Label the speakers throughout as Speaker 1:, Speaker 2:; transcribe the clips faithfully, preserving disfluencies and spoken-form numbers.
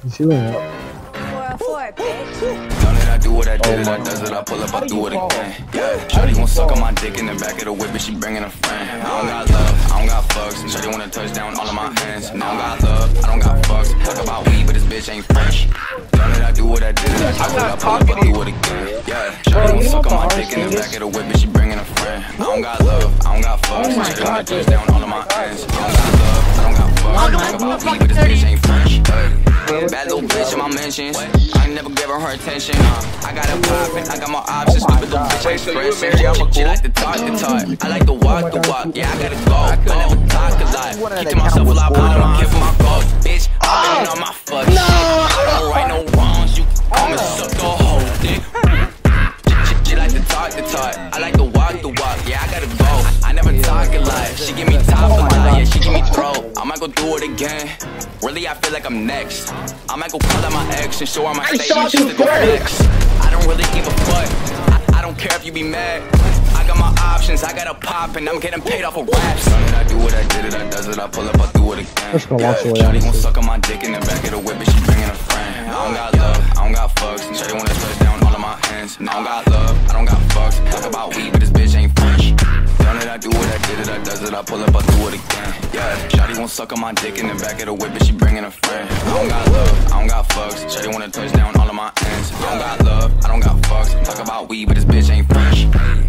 Speaker 1: He's healing up.
Speaker 2: four oh four, bitch.
Speaker 3: Done it, I do what I did it, I does it, I pull up, I do it again. Yeah, Shawty gon' suck on my dick in the back of the whip, and she bringing a friend. I don't got love, I don't got fucks. Shawty wanna touch down all of my hands. And I don't got love, I don't got fucks. Talk about weed, but this bitch ain't fresh. Done it, I do what I did it, I do it, I pull up, I do it again. Yeah, Shawty gon' suck on my dick in the back of the whip, and she bringing a friend. I don't got love, I don't got fucks. Shawty wanna touch down all of my hands. I don't got love, I don't got fucks. Talk about weed, but this bitch ain't fresh. Bad little bitch in my mentions. I ain't never gave her her attention. Uh, I got it poppin', I got my options. Stupid little bitch ain't stressing. She like to talk the talk, I like to walk the walk. Yeah, I gotta go, I never talk a lot. Keep to myself a lot, but I don't care for my goals. Bitch, I've been on my fuck shit. I don't right no wrongs, you can come and suck the whole dick. She, she like to talk the talk, I like to walk the walk. Yeah, I gotta go, I never talk a lot. She give me top a lot, yeah, she give me throw. I might go do it again. Really, I feel like I'm next. I might go call out my ex and show her my face just to go flex. I don't really give a fuck. I, I don't care if you be mad. I got my options, I got a pop, and I'm getting paid off of raps. Done it, I do what I did it, I does it, I pull up, I do it again.
Speaker 1: Let's go watch it.
Speaker 3: Shawty gon' suck on my dick in the back of the whip, and she bringing a friend. I don't got love, I don't got fucks. Shawty wanna touch down all of my hands. And I don't got love, I don't got fucks. Talk about weed, but this bitch ain't fresh. Done it, I do what I did it, I does it, I pull up, I do it again. Yeah, Shawty gon' suck on my dick in the back of the whip, and she bringing a friend. I don't got love, I don't got fucks. Shawty wanna touch down all of my ends. I don't got love, I don't got fucks. Talk about weed, but this bitch ain't fresh.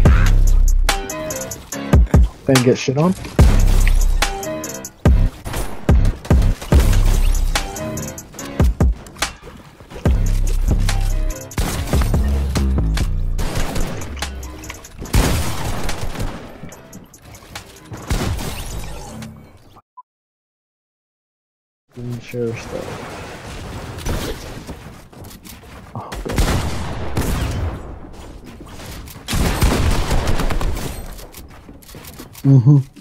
Speaker 1: Then get shit on. Didn't share stuff. Oh, mm-hmm.